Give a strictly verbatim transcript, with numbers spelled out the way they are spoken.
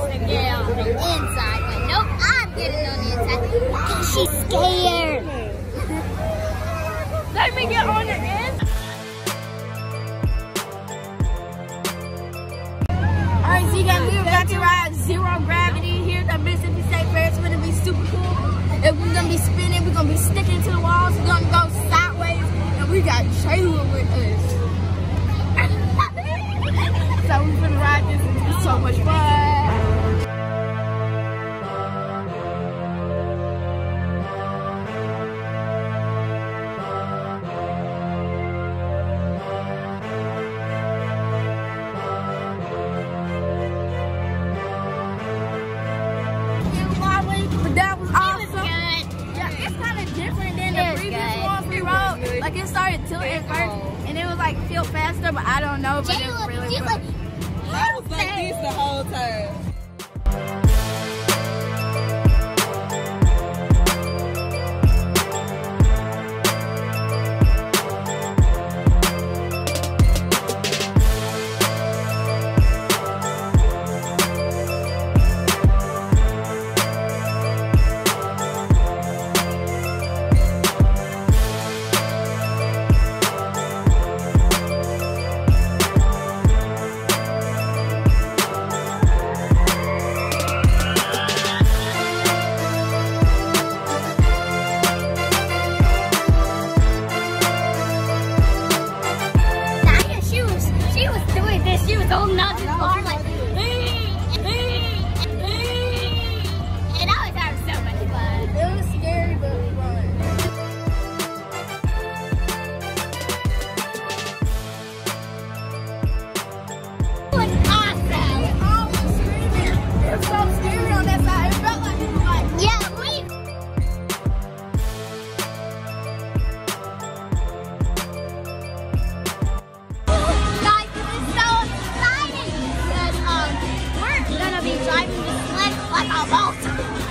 to get on the inside, but nope, I'm getting on the inside because she's scared. Let me get on the inside. Alright, so you guys, we're about to ride zero gravity here at Mississippi State Fair. It's gonna be super cool. And we're gonna be spinning, we're gonna be sticking to the walls, we're gonna go sideways, and we got Jayla with us. So we're gonna ride this, and it's so much fun. That was awesome. Yeah, it's kind of different than the previous ones we rode. Like it started tilting at first, and it was like feel faster, but I don't know. But it was really fun. I was like this the whole time. She was holding on to the bar like, and I was having so much fun. It was scary, but fun. It was awesome. We all were screaming. It was so scary on that side. It felt like it was like, yeah, we. Driving the sled like a boat.